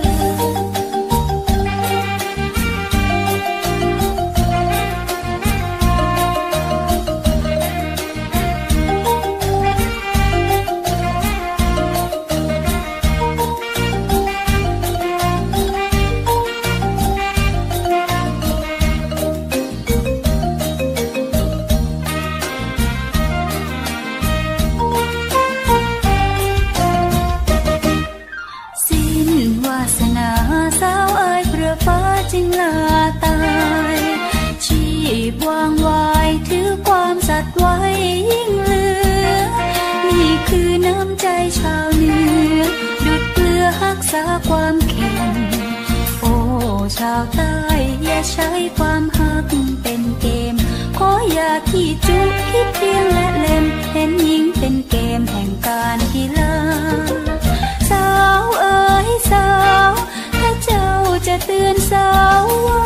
จึงลาตายชีพวางไว้ถือความสัตย์ไว้ยิ่งเหลือนี่คือน้ำใจชาวเหนือดุจเกลือรักษาความเค็มโอ้ชาวใต้อย่าใช้ความฮักเป็นเกมขออย่าขี้จุกคิดเพียงและเล่นเห็นยิ่งเป็นเกมแห่งการกีฬาสาวเอ๋ยสาวถ้าเจ้าจะเตือนสาวว่า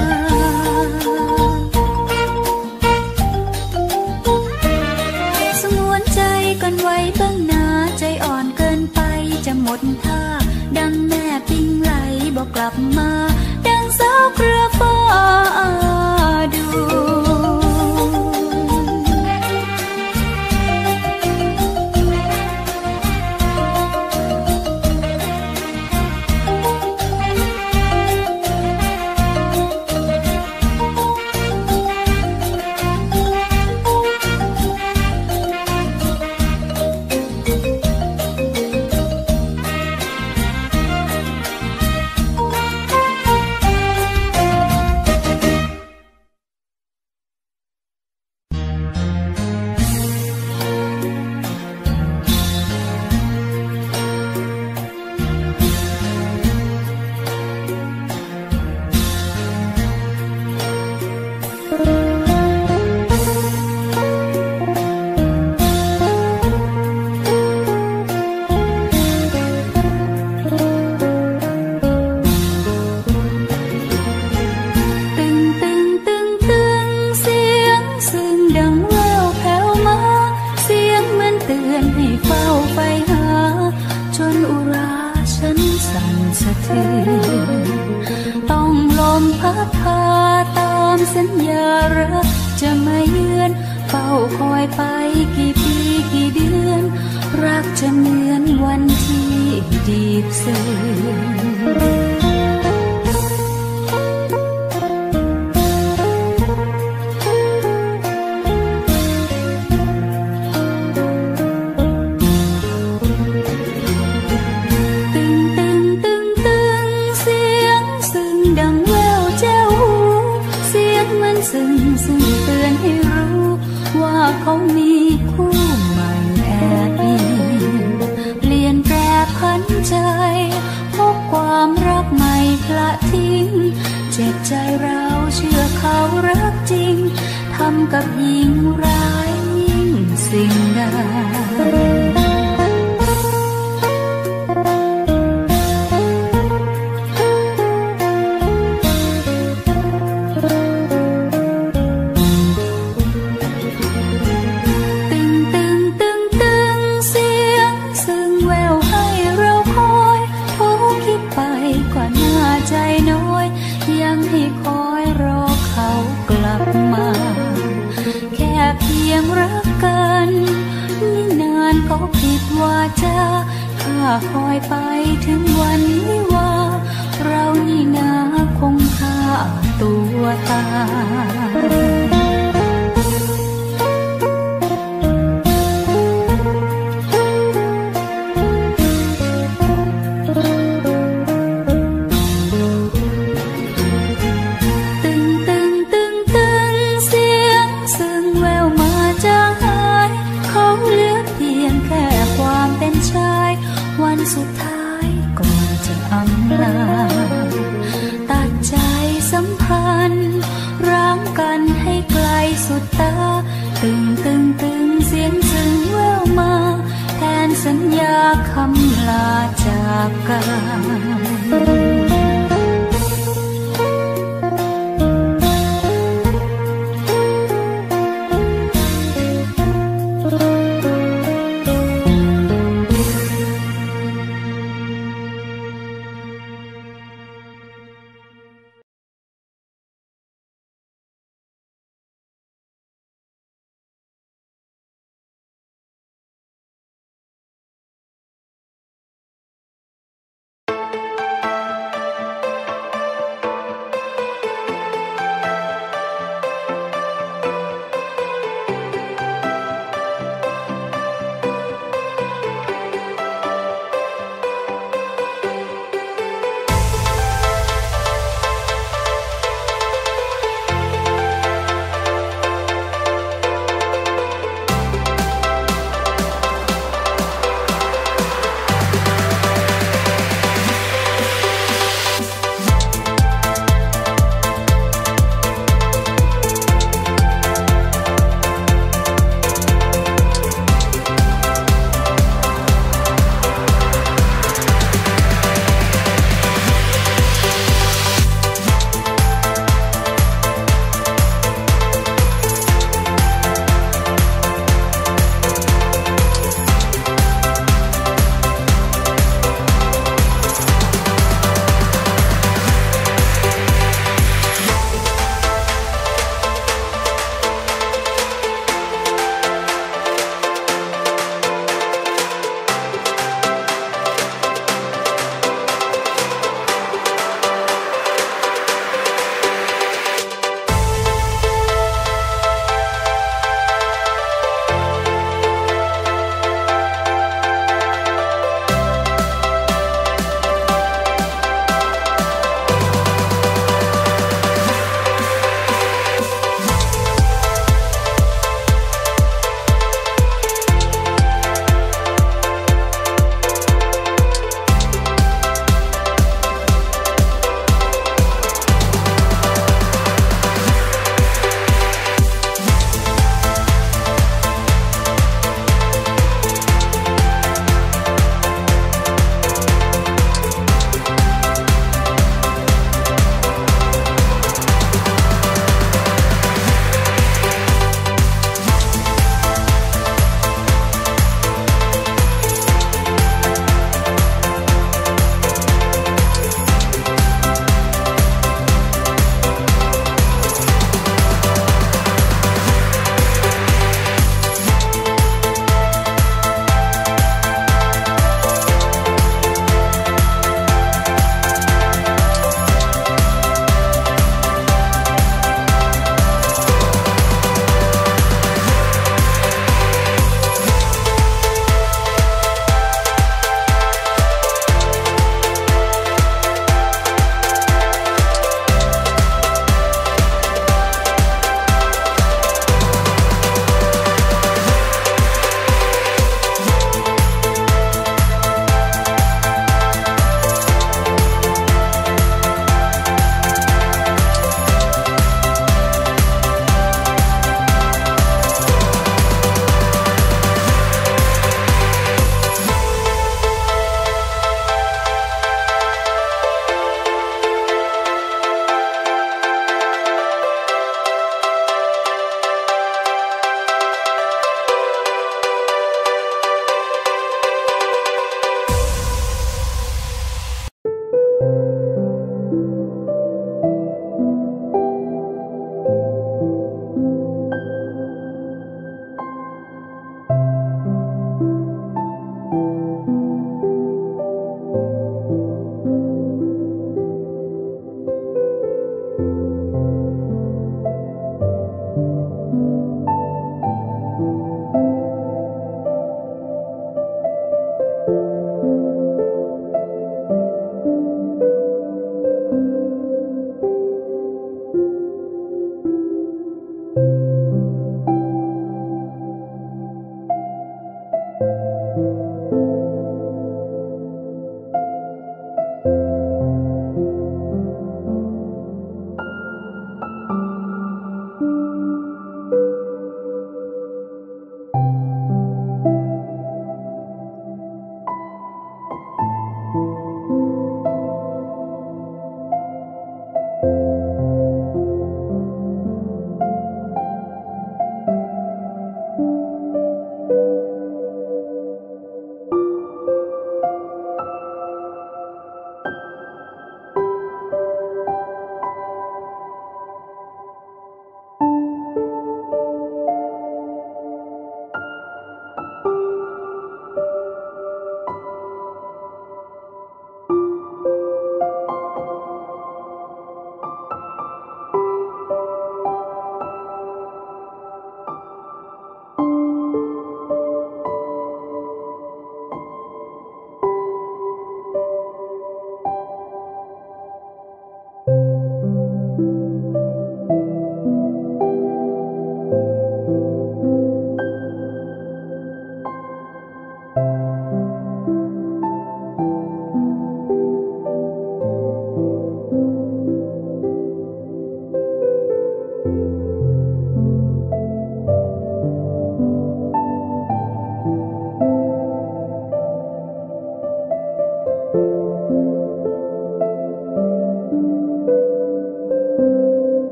สงวนใจกันไว้เบื้องหน้าใจอ่อนเกินไปจะหมดท่าดังแม่ปิ้งไหลบอกกลับมาดังสาวเครือฟ้าดูต้องลมพัดพาตามสัญญารักจะไม่เยือนเฝ้าคอยไปกี่ปีกี่เดือนรักจะเหมือนวันที่ดีบเสื่อมซึ่งเตือนให้รู้ว่าเขามีคู่ใหม่แอบอิงเปลี่ยนแปรพันใจพบความรักใหม่พละทิ้งเจ็บใจเราเชื่อเขารักจริงทำกับหญิงร้ายยิ่งสิ่งใดใจน้อยยังให้คอยรอเขากลับมาแค่เพียงรักกันนี่นานเขาผิดวาจาข้าคอยไปถึงวันวิวาเรานี่นาคงฆ่าตัวตายคสุดท้ายก่อนจะอำลาตัดใจสัมพันธ์ร้างกันให้ไกลสุดตาตึงตึงตึงเสียงซึ้งแววมาแทนสัญญาคำลาจากกัน